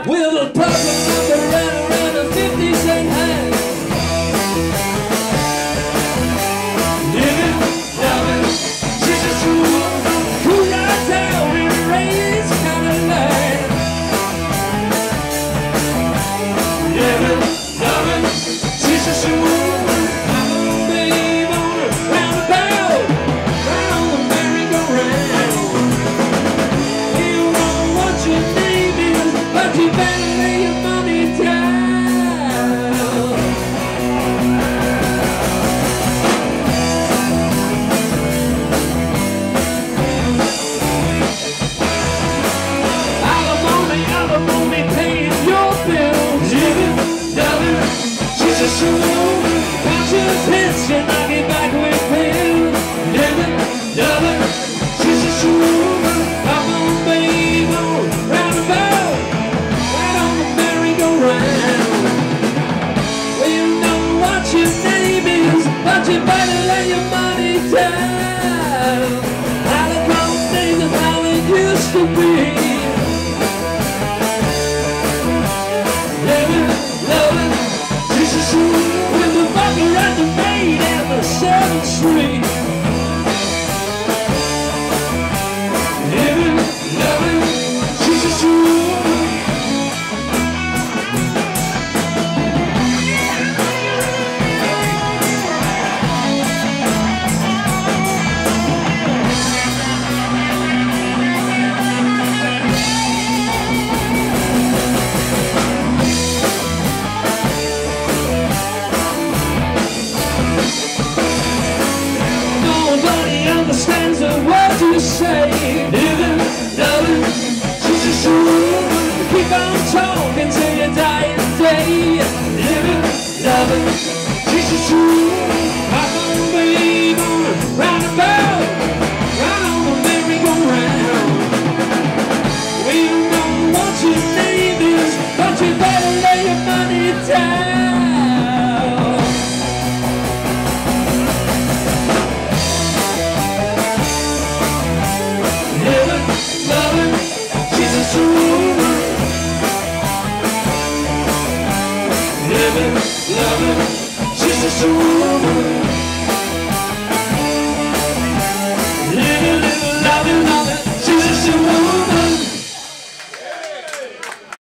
with a purple umbrella and a 50-cent hat. Living, loving, she's a superwoman who rides out in a race kind of life. Living, loving, she's a superwoman. I'm a babe on a roundabout, right on the merry-go-round. You know what your name is, but you better lay your money down. Alimony, paying your bills. Living, loving, she's a superwoman. Conscious hits, you knock it back with pills. Living, loving, she's a superwoman. I'm on babe on roundabout, right on the merry-go-round. Well, you know what your name is, but you better lay your money down. How the cold days of how it used to be. Living, loving, she's a superwoman with the buckle and the maid and the 7th Street. Living, loving, she's a superwoman. Nobody understands the words you say. Living, loving, she's a superwoman. Keep on talking till your dying day. Living, loving, she's a superwoman. I'm on babe on a roundabout, right on the merry-go-round. We don't know what your name is, but you better lay your money down. Living, loving, she's a superwoman. Living, loving, she's a superwoman.